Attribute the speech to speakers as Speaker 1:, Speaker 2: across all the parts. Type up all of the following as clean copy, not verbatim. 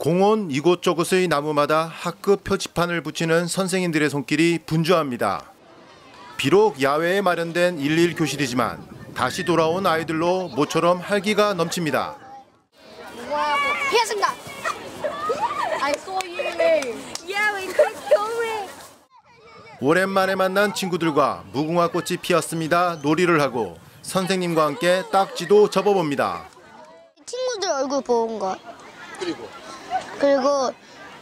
Speaker 1: 공원 이곳저곳의 나무마다 학급 표지판을 붙이는 선생님들의 손길이 분주합니다. 비록 야외에 마련된 1:1 교실이지만 다시 돌아온 아이들로 모처럼 활기가 넘칩니다. 오랜만에 만난 친구들과 무궁화 꽃이 피었습니다. 놀이를 하고 선생님과 함께 딱지도 접어봅니다.
Speaker 2: 친구들 얼굴 본 것. 그리고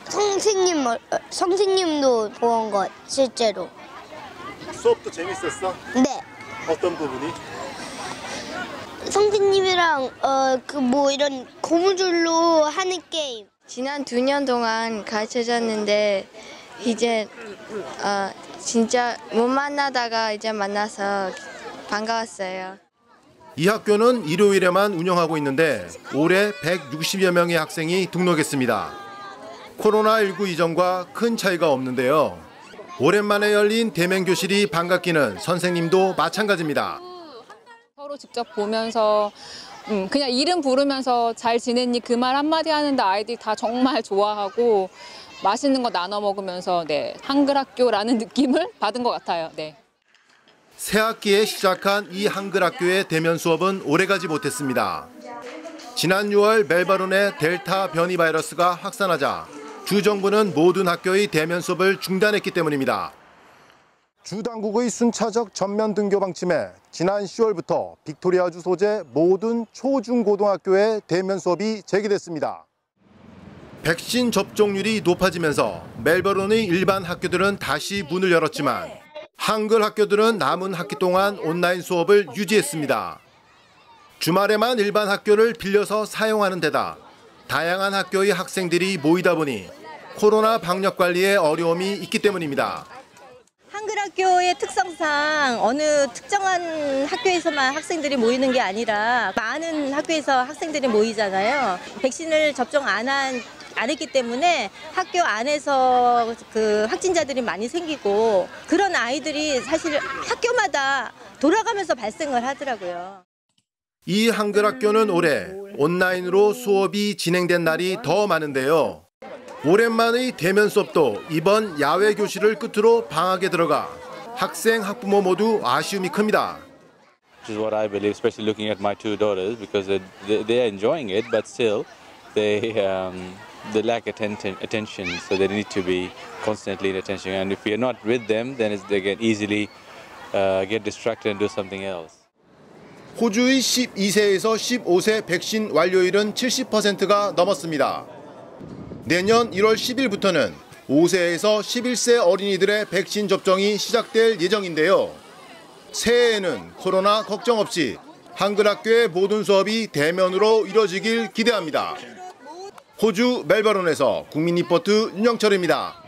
Speaker 2: 선생님도 본 것, 실제로.
Speaker 1: 수업도 재밌었어?
Speaker 2: 네.
Speaker 1: 어떤 부분이?
Speaker 2: 선생님이랑 이런 고무줄로 하는 게임.
Speaker 3: 지난 2년 동안 가르쳐줬는데 이제 진짜 못 만나다가 이제 만나서 반가웠어요.
Speaker 1: 이 학교는 일요일에만 운영하고 있는데 올해 160여 명의 학생이 등록했습니다. 코로나19 이전과 큰 차이가 없는데요. 오랜만에 열린 대면 교실이 반갑기는 선생님도 마찬가지입니다.
Speaker 4: 서로 직접 보면서 그냥 이름 부르면서 잘 지냈니 그 말 한마디 하는데 아이들이 다 정말 좋아하고 맛있는 거 나눠 먹으면서 한글 학교라는 느낌을 받은 것 같아요. 네.
Speaker 1: 새 학기에 시작한 이 한글 학교의 대면 수업은 오래가지 못했습니다. 지난 6월 멜버른의 델타 변이 바이러스가 확산하자 주 정부는 모든 학교의 대면 수업을 중단했기 때문입니다. 주 당국의 순차적 전면 등교 방침에 지난 10월부터 빅토리아주 소재 모든 초중고등학교의 대면 수업이 재개됐습니다. 백신 접종률이 높아지면서 멜버른의 일반 학교들은 다시 문을 열었지만 한글 학교들은 남은 학기 동안 온라인 수업을 유지했습니다. 주말에만 일반 학교를 빌려서 사용하는 데다 다양한 학교의 학생들이 모이다 보니 코로나 방역 관리에 어려움이 있기 때문입니다.
Speaker 5: 한글 학교의 특성상 어느 특정한 학교에서만 학생들이 모이는 게 아니라 많은 학교에서 학생들이 모이잖아요. 백신을 접종 안 했기 때문에 학교 안에서 확진자들이 많이 생기고 그런 아이들이 사실 학교마다 돌아가면서 발생을 하더라고요.
Speaker 1: 이 한글 학교는 올해 온라인으로 수업이 진행된 날이 더 많은데요. 오랜만의 대면 수업도 이번 야외 교실을 끝으로 방학에 들어가 학생, 학부모 모두 아쉬움이 큽니다.
Speaker 6: Which is what I believe, especially looking at my two daughters, because they are enjoying it, but still they lack attention, so they need to be constantly in attention. And if we are not with them, then they can easily get distracted and do something else.
Speaker 1: 호주의 12세에서 15세 백신 완료율은 70%가 넘었습니다. 내년 1월 10일부터는 5세에서 11세 어린이들의 백신 접종이 시작될 예정인데요. 새해에는 코로나 걱정 없이 한글 학교의 모든 수업이 대면으로 이뤄지길 기대합니다. 호주 멜버른에서 국민 리포트 윤영철입니다.